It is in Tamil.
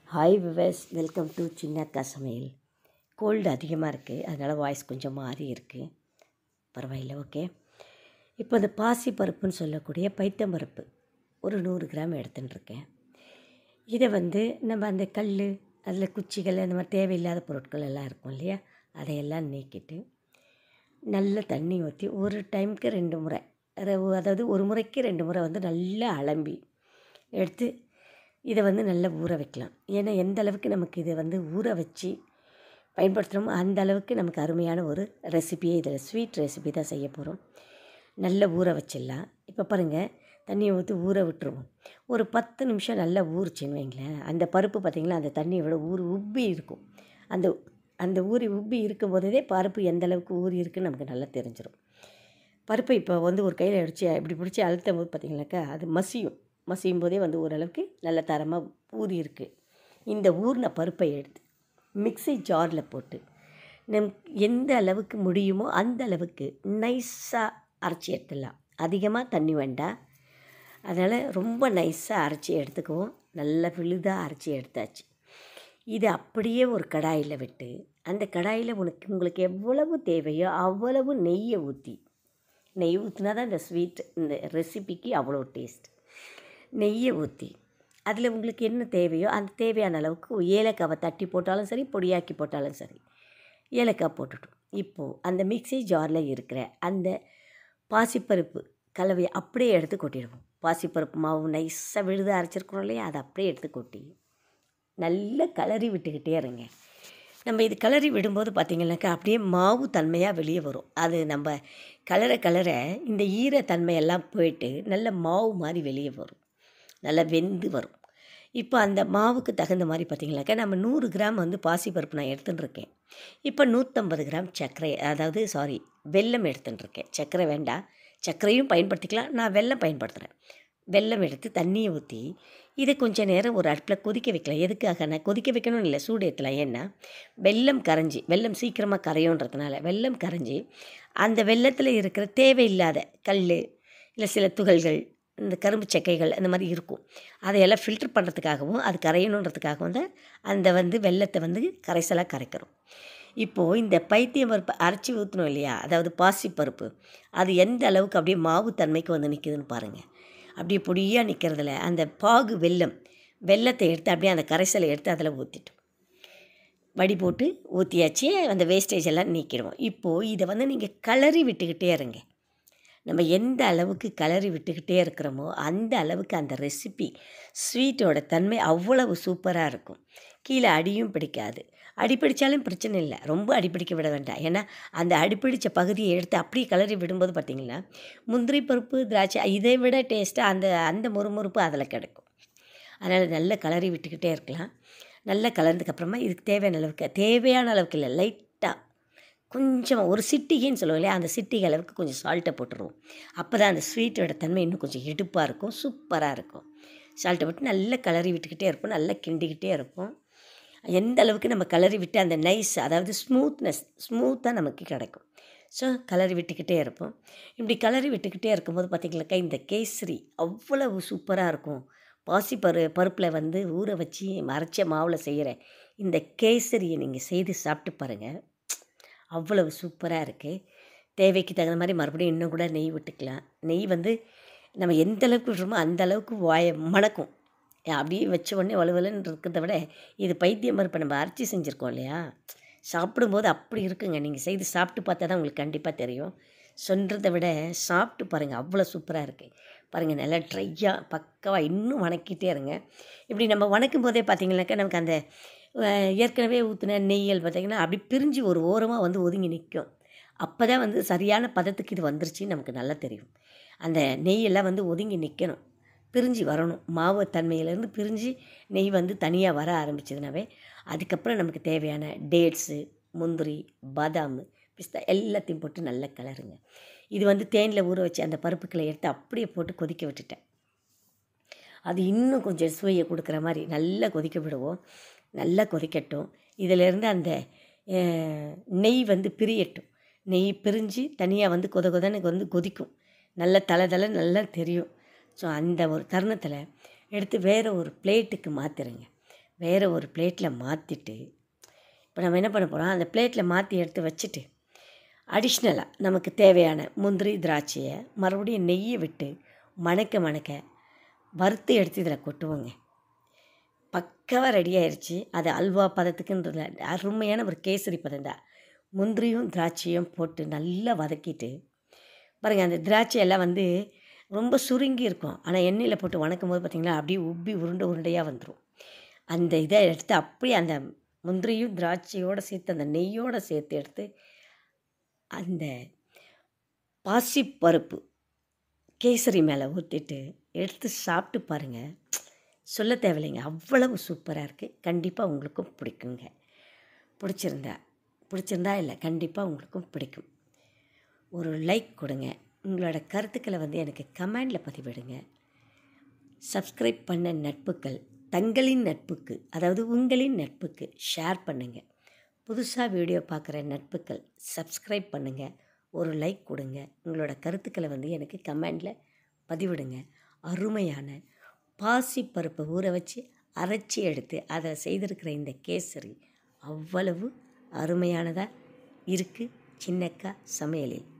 ஹாய் விவர்ஸ், வெல்கம் டு சின்ன அக்கா சமையல். கோல்டு அதிகமாக இருக்குது, அதனால் வாய்ஸ் கொஞ்சம் மாறி இருக்குது. பரவாயில்ல, ஓகே. இப்போ இந்த பாசி பருப்புன்னு சொல்லக்கூடிய பைத்தம்பருப்பு ஒரு 100 கிராம் எடுத்துட்டுருக்கேன். இதை நம்ம அந்த கல், அதில் குச்சிகள், அந்த மாதிரி தேவையில்லாத பொருட்கள் எல்லாம் இருக்கும் இல்லையா, அதையெல்லாம் நீக்கிட்டு நல்ல தண்ணி ஊற்றி ஒரு டைமுக்கு 2 முறை, அதாவது ஒரு முறைக்கு 2 முறை நல்லா அலம்பி எடுத்து இதை நல்லா ஊற வைக்கலாம். ஏன்னா எந்த அளவுக்கு நமக்கு இதை ஊற வச்சு பயன்படுத்துகிறோமோ அந்த அளவுக்கு நமக்கு அருமையான ஒரு ரெசிபியே, இதில் ஸ்வீட் ரெசிபி தான் செய்ய போகிறோம். நல்லா ஊற வச்சிடலாம். இப்போ பாருங்கள், தண்ணியை ஊற்றி ஊற விட்டுருவோம். ஒரு 10 நிமிஷம் நல்லா ஊறிச்சின்னு வைங்களேன். அந்த பருப்பு பார்த்திங்களா, அந்த தண்ணியோட உப்பி இருக்கும். அந்த அந்த உப்பி இருக்கும் போதே பருப்பு எந்த அளவுக்கு ஊறி இருக்குன்னு நமக்கு நல்லா தெரிஞ்சிடும். பருப்பை இப்போ ஒரு கையில் அடித்து இப்படி பிடிச்சி அழுத்தும் போது பார்த்திங்கனாக்கா அது மசியும் போதே ஓரளவுக்கு நல்ல தரமாக ஊறி இருக்குது. இந்த ஊறின பருப்பை எடுத்து மிக்ஸி ஜாரில் போட்டு எந்த அளவுக்கு முடியுமோ அந்த அளவுக்கு நைஸாக அரைச்சி எடுத்துடலாம். அதிகமாக தண்ணி வேண்டாம், அதனால் ரொம்ப நைஸாக அரைச்சி எடுத்துக்குவோம். நல்லா விழுதாக அரைச்சி எடுத்தாச்சு. இது அப்படியே ஒரு கடாயில் விட்டு அந்த கடாயில் உங்களுக்கு எவ்வளவு தேவையோ அவ்வளவு நெய் ஊற்றினா தான் இந்த ரெசிபிக்கு அவ்வளோ டேஸ்ட். நெய்யை ஊற்றி அதில் உங்களுக்கு என்ன தேவையோ அந்த தேவையான அளவுக்கு ஏலக்காவை தட்டி போட்டாலும் சரி, பொடியாக்கி போட்டாலும் சரி, ஏலக்காய் போட்டுட்டோம். இப்போது அந்த மிக்ஸி ஜாரில் இருக்கிற அந்த பாசிப்பருப்பு கலவையை அப்படியே எடுத்து கொட்டிடுவோம். பாசிப்பருப்பு மாவு நைஸாக விழுது அரைச்சிருக்கிறோம் இல்லையா, அதை அப்படியே எடுத்து கொட்டி நல்லா கிளறி விட்டுக்கிட்டே இருங்க. நம்ம இது கிளறி விடும்போது பார்த்திங்கனாக்கா அப்படியே மாவு தன்மையாக வெளியே வரும். அது நம்ம கலர இந்த ஈரத்தன்மையெல்லாம் போயிட்டு நல்ல மாவு மாதிரி வெளியே வரும், நல்லா வெந்து வரும். இப்போ அந்த மாவுக்கு தகுந்த மாதிரி பார்த்திங்கனாக்கா நம்ம 100 கிராம் பாசிப்பருப்பு நான் எடுத்துட்டுருக்கேன். இப்போ 150 கிராம் வெல்லம் எடுத்துட்டுருக்கேன். சர்க்கரை வேண்டாம், சர்க்கரையும் பயன்படுத்திக்கலாம், நான் வெல்லம் பயன்படுத்துகிறேன். வெல்லம் எடுத்து தண்ணியை ஊற்றி இதை கொஞ்சம் நேரம் ஒரு அடுப்பில் கொதிக்க வைக்கலாம். எதுக்காக நான் கொதிக்க வைக்கணும்னு இல்லை, சூடு ஏற்றலாம். ஏன்னா வெல்லம் சீக்கிரமாக கரையோன்றதுனால வெல்லம் கரைஞ்சி அந்த வெல்லத்தில் இருக்கிற தேவையில்லாத கல், இல்லை சில துகள்கள், இந்த கரும்பு சக்கைகள் அந்த மாதிரி இருக்கும், அதையெல்லாம் ஃபில்டர் பண்ணுறதுக்காகவும் அது கரையணுன்றதுக்காகவும் தான் அந்த வெல்லத்தை கரைசலாக கரைக்கிறோம். இப்போது இந்த பருப்பு அரைச்சி ஊற்றணும் இல்லையா, அதாவது பாசிப்பருப்பு, அது எந்த அளவுக்கு அப்படியே மாவு தன்மைக்கு நிற்குதுன்னு பாருங்கள். அப்படியே பொடியாக நிற்கிறதுல அந்த பாகு வெல்லத்தை எடுத்து அப்படியே அந்த கரைசலை எடுத்து அதில் ஊற்றிட்டோம். வடி போட்டு ஊற்றியாச்சு, அந்த வேஸ்டேஜ் எல்லாம் நீக்கிடுவோம். இப்போது இதை நீங்கள் கிளறி விட்டுக்கிட்டே இருங்க. நம்ம எந்த அளவுக்கு கிளறி விட்டுக்கிட்டே இருக்கிறோமோ அந்த அளவுக்கு அந்த ரெசிபி ஸ்வீட்டோட தன்மை அவ்வளவு சூப்பராக இருக்கும். கீழே அடியும் பிடிக்காது. அடிப்பிடித்தாலும் பிரச்சனை இல்லை, ரொம்ப அடிப்பிடிக்க விட வேண்டாம். ஏன்னா அந்த அடிப்பிடித்த பகுதியை எடுத்து அப்படியே கிளறி விடும்போது பார்த்திங்கன்னா முந்திரி பருப்பு, திராட்சை இதை விட டேஸ்ட்டாக அந்த முறுமுறுப்பு அதில் கிடைக்கும். அதனால் நல்லா கிளறி விட்டுக்கிட்டே இருக்கலாம். நல்லா கலந்ததுக்கப்புறமா இதுக்கு தேவையான அளவுக்கு இல்லை, லைட்டாக கொஞ்சம் ஒரு சிட்டிகைன்னு சொல்லுவோம் இல்லையா, அந்த சிட்டிகை அளவுக்கு கொஞ்சம் சால்ட்டை போட்டுருவோம். அப்போ தான் அந்த ஸ்வீட்டோட தன்மை இன்னும் கொஞ்சம் எடுப்பாக இருக்கும், சூப்பராக இருக்கும். சால்ட்டை போட்டு நல்லா கிளறி விட்டுக்கிட்டே இருப்போம், நல்லா கிண்டிக்கிட்டே இருப்போம். எந்த அளவுக்கு நம்ம கிளறி விட்டு அந்த நைஸ், அதாவது ஸ்மூத்தாக நமக்கு கிடைக்கும். ஸோ கிளறி விட்டுக்கிட்டே இருப்போம். இப்படி கிளறி விட்டுக்கிட்டே இருக்கும்போது பார்த்திங்கனாக்கா இந்த கேசரி அவ்வளவு சூப்பராக இருக்கும். பருப்பில் ஊற வச்சு அரைச்ச மாவில் செய்கிற இந்த கேசரியை நீங்கள் செய்து சாப்பிட்டு பாருங்கள், அவ்வளவு சூப்பராக இருக்குது. தேவைக்கு தகுந்த மாதிரி மறுபடியும் இன்னும் கூட நெய் விட்டுக்கலாம். நெய் நம்ம எந்த அளவுக்கு விட்டுறோமோ அந்த அளவுக்கு மணக்கும். அப்படியே வச்ச உடனே வலுவலுன்னு இருக்கிறத விட இது பருப்பு நம்ம அரைச்சி செஞ்சுருக்கோம் இல்லையா, சாப்பிடும்போது அப்படி இருக்குங்க. நீங்கள் செய்து சாப்பிட்டு பார்த்தா தான் உங்களுக்கு கண்டிப்பாக தெரியும். சொல்கிறத விட சாப்பிட்டு பாருங்கள், அவ்வளோ சூப்பராக இருக்குது. பாருங்கள், நல்லா ட்ரையாக பக்காவாக இன்னும் வணக்கிட்டே இருங்க. இப்படி நம்ம வணக்கும் போதே பார்த்திங்கனாக்கா நமக்கு அந்த ஏற்கனவே ஊற்றின நெய்யல் பார்த்திங்கன்னா அப்படி பிரிஞ்சு ஒரு ஓரமாக ஒதுங்கி நிற்கும். அப்போ தான் சரியான பதத்துக்கு இது வந்துருச்சுன்னு நமக்கு நல்லா தெரியும். அந்த நெய்யெல்லாம் ஒதுங்கி நிற்கணும், பிரிஞ்சு வரணும். மாவு தன்மையிலேருந்து பிரிஞ்சு நெய் தனியாக வர ஆரம்பிச்சதுனாவே அதுக்கப்புறம் நமக்கு தேவையான டேட்ஸு, முந்திரி, பாதாம், பிஸ்தா எல்லாத்தையும் போட்டு நல்லா கிளறுங்க. இது தேனில் ஊற வச்சு அந்த பருப்புக்களை எடுத்து அப்படியே போட்டு கொதிக்க விட்டுட்டேன். அது இன்னும் கொஞ்சம் சுவையை கொடுக்குற மாதிரி நல்லா கொதிக்க விடுவோம். நல்லா கொதிக்கட்டும். இதிலேருந்து அந்த நெய் பிரியட்டும். நெய் பிரிஞ்சு தனியாக கொதன்னு கொதிக்கும். நல்ல தலை நல்லா தெரியும். ஸோ அந்த ஒரு தருணத்தில் எடுத்து வேறு ஒரு பிளேட்டுக்கு மாற்றிடுங்க. வேறு ஒரு பிளேட்டில் மாற்றிட்டு இப்போ நம்ம என்ன பண்ண போகிறோம், அந்த பிளேட்டில் மாற்றி எடுத்து வச்சுட்டு அடிஷ்னலாக நமக்கு தேவையான முந்திரி திராட்சையை மறுபடியும் நெய்யை விட்டு மணக்க மணக்க வறுத்து எடுத்து இதில் கொட்டுவோங்க. பக்காவாக ரெடி ஆயிடுச்சு. அது அல்வா பதத்துக்குன்றது அருமையான ஒரு கேசரி பதம் தான். முந்திரியும் திராட்சையும் போட்டு நல்லா வதக்கிட்டு பாருங்கள், அந்த திராட்சையெல்லாம் வந்து ரொம்ப சுருங்கி இருக்கும். ஆனால் எண்ணெயில் போட்டு வணக்கும் போது பார்த்திங்களா அப்படியே உப்பி உருண்டையாக வந்துடும். அந்த இதை எடுத்து அப்படியே அந்த முந்திரியும் திராட்சையோடு சேர்த்து அந்த நெய்யோடு சேர்த்து எடுத்து அந்த பாசிப்பருப்பு கேசரி மேலே ஊற்றிட்டு எடுத்து சாப்பிட்டு பாருங்கள். சொல்ல தேவையில்லைங்க, அவ்வளவு சூப்பராக இருக்குது. கண்டிப்பாக உங்களுக்கும் பிடிக்குங்க. பிடிச்சிருந்தா இல்லை, கண்டிப்பாக உங்களுக்கும் பிடிக்கும். ஒரு லைக் கொடுங்க. உங்களோட கருத்துக்களை வந்து எனக்கு கமெண்டில் பதிவிடுங்க. சப்ஸ்கிரைப் பண்ண நட்புகள் தங்களின் நட்புக்கு, அதாவது உங்களின் நட்புக்கு ஷேர் பண்ணுங்கள். புதுசாக வீடியோ பார்க்குற நட்புகள் சப்ஸ்கிரைப் பண்ணுங்கள். ஒரு லைக் கொடுங்க. உங்களோட கருத்துக்களை வந்து எனக்கு கமெண்டில் பதிவிடுங்க. அருமையான பாசி பருப்பை ஊற வச்சு அரைச்சி எடுத்து அதை செய்திருக்கிற இந்த கேசரி அவ்வளவு அருமையானதாக இருக்குது சின்னக்கா சமையலில்.